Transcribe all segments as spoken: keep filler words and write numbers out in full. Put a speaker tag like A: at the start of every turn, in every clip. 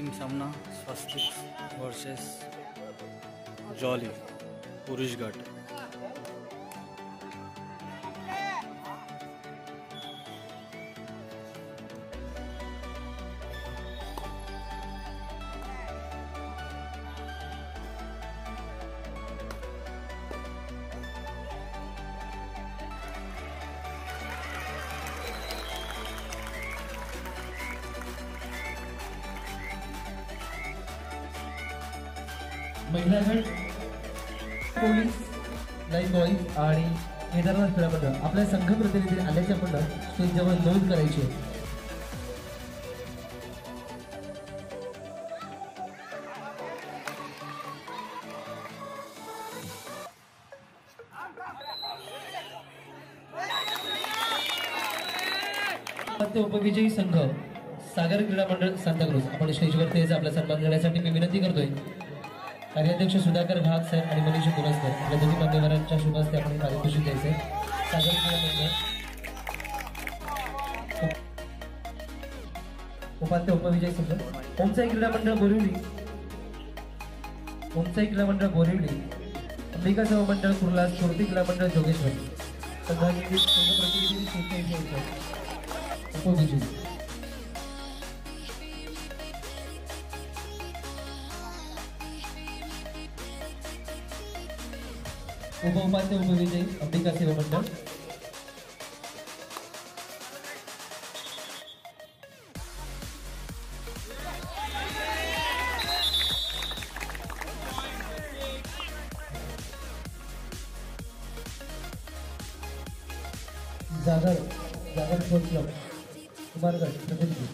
A: अंतिम सामना स्वस्तिक versus jolly पुरुष गट।
B: महिला गट पोलीस लाईन बॉईज आणि केदारनाथ क्रीडा मंडळ आपल्या संघ प्रतिनिधी आल्याचे आपण स्टेज जवळ नोंद करायची आहे। उपविजयी संघ सागर क्रीडा मंडळ सांताक्रूज आपण स्टेजवरती यायचा आपला सन्मान करण्यासाठी मी विनंती करतोय। कार्याध्यक्ष सुधाकर घाग साहेब आणि मनीष कुलस्कर आपल्या दोन्ही मान्यवरांच्या शुभ हस्ते आपण पारितोषिक द्यायचे। सागर क्रीडा मंडळ उपांत्य उपविजयी संघ ओमसाई क्रीडा मंडळ बोरिवली ओमसाई क्रीडा मंडळ बोरिवली अंबिका सेवा मंडळ कुर्ला स्फूर्ती क्रीडा मंडळ जोगेश्वर संघाची संघ प्रतिनिधी उपविजयी उपउपांत्य उपविजयी अंबिका सेवा मंडळ जागर जागर स्पोर्ट्स क्लब कुमारगड प्रतिनिधी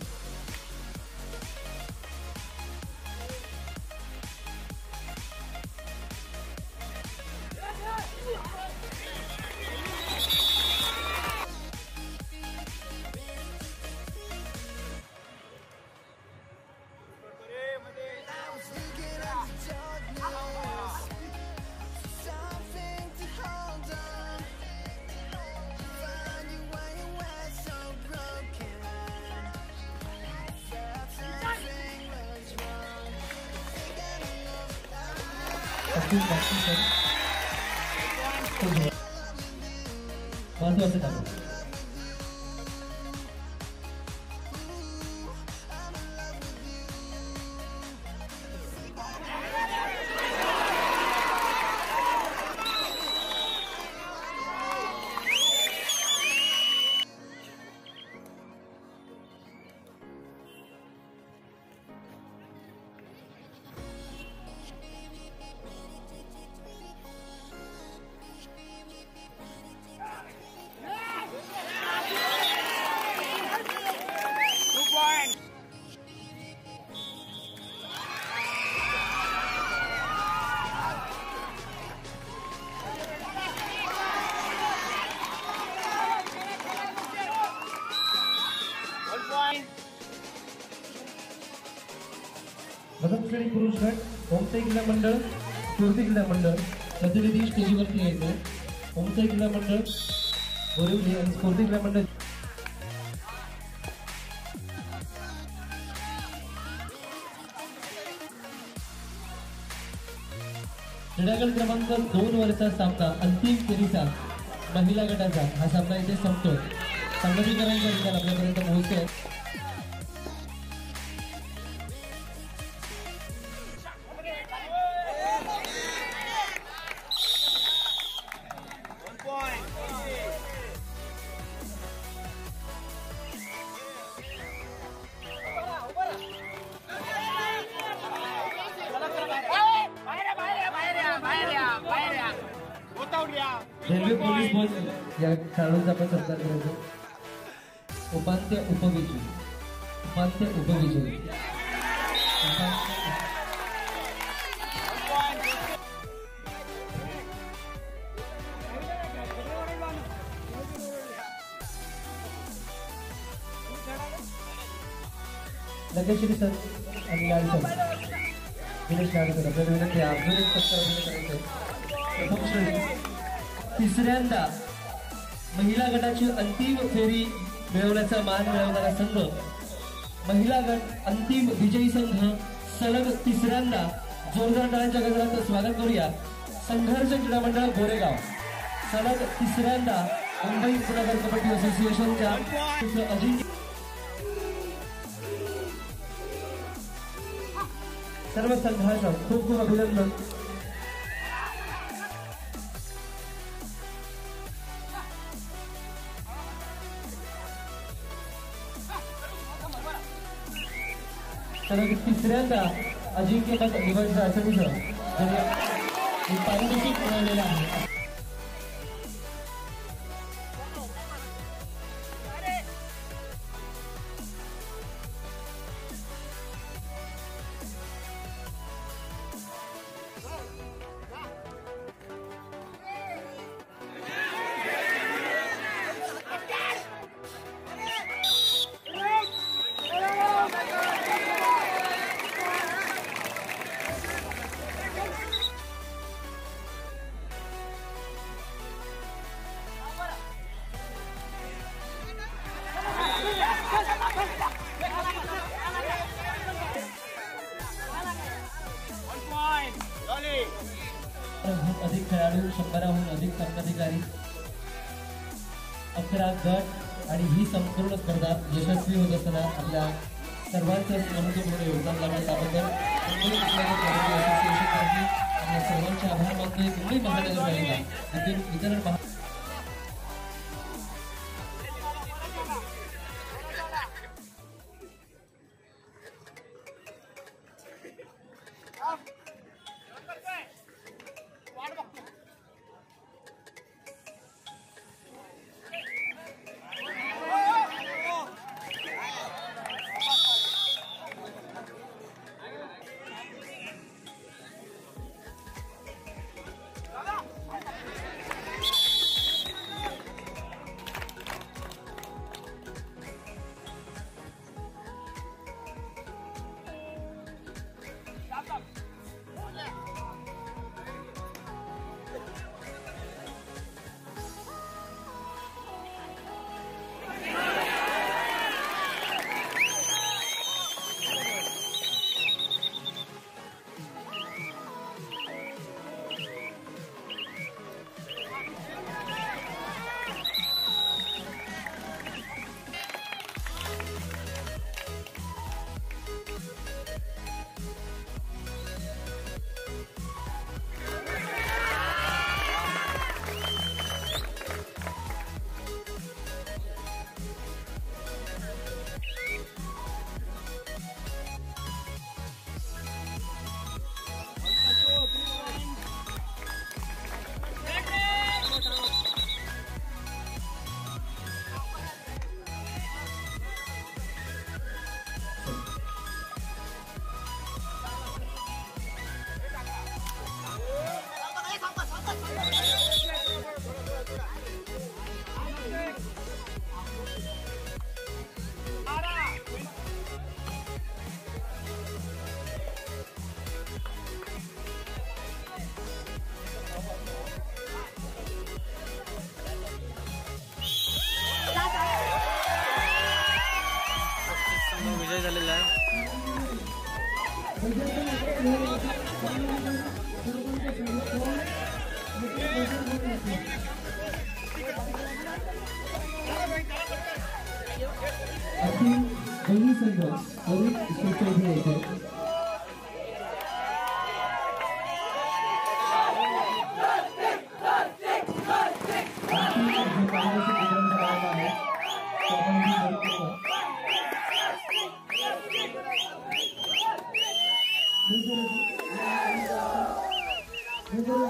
B: महत्वाचं काम प्रथम श्रेणी पुरुष गट ओमसाई क्रीडा मंडळ स्फूर्ती क्रीडा मंडळ प्रतिनिधी स्टेजवरती यायचे। ओमसाई क्रीडा मंडळ बोरिवली आणि स्फूर्ती क्रीडा मंडळ क्रीडागट क्रमांक दोन वरचा सामना अंतिम फेरीचा महिला गटाचा हा सामना इथे संपतोय। संघटीकरांचा निकाल आपल्यापर्यंत पोहोचतोय। रेल्वे पोलीस बस या खेळाडूंचा आपण सत्कार करायचो। उपांत्य उपविजयी उपांत्य उपविजयी लगेश्री सर आणि लाड सर दिनेश लाड सर आपल्याला विनंती आहे अजून एक सत्कार करायचं। प्रथम श्रेणी तिसऱ्यांदा महिला गटाची अंतिम फेरी मिळवण्याचा मान मिळवणारा संघ महिला गट अंतिम विजयी संघ सलग तिसऱ्यांदा जोरदार टाळ्यांच्या गजरात स्वागत करूया. संघर्ष क्रीडा मंडळ गोरेगाव सलग तिसऱ्यांदा मुंबई पुनगर कबड्डी असोसिएशनच्या अजिंक्य सर्व संघाचं खूप खूप अभिनंदन. सलग तिसऱ्यांदा अजिंक्यपद निवडचा संघ पारितोषिक मिळवलेला आहे. अधिक खेळाडू, शंभराहून अधिक संघाधिकारी, अकरा गट आणि ही संपूर्ण स्पर्धा यशस्वी होत असताना आपल्या सर्वांचं महत्त्वपूर्ण योगदान लाभलं त्याबद्दल मुंबई असोसिएशनतर्फे आपल्या सर्वांचे आभार मानतोय. मुंबई महानगरपालिका येथील वितरण महा
A: विजय झालेला आहे.
B: दोन्ही संघ वरून स्टेजवर येतात. Thank you.